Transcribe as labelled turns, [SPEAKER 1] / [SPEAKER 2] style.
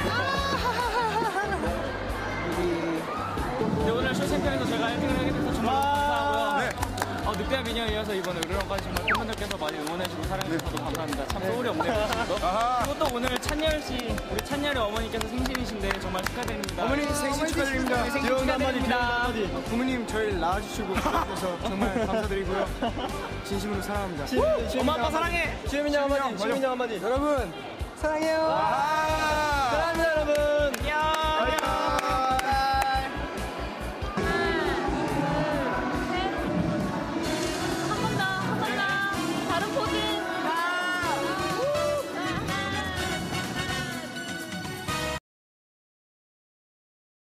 [SPEAKER 1] 네, 오늘 쇼챔피언에서 제가 1등을 하게 돼서 정말 감사하고요.
[SPEAKER 2] 네.
[SPEAKER 1] 늑대와 미녀에 이어서 이번 의료원까지 정말 팬분들께서 많이 응원해주고 사랑해주셔서 감사합니다. 참 소울이 없네요. 그리고 또 오늘 찬열 씨, 우리 찬열의 어머니께서 생신이신데 정말 축하드립니다.
[SPEAKER 2] 어머니 생신 축하드립니다.
[SPEAKER 1] 생신
[SPEAKER 2] 귀여운 한마디,
[SPEAKER 1] 축하드립니다.
[SPEAKER 2] 귀여운 한마디. 부모님 저희를 낳아주시고 그러셔서 정말 감사드리고요. 진심으로 사랑합니다.
[SPEAKER 1] 엄마 아빠 사랑해.
[SPEAKER 2] 지혜민이 한마디, 지혜민이 한마디. 여러분 사랑해요.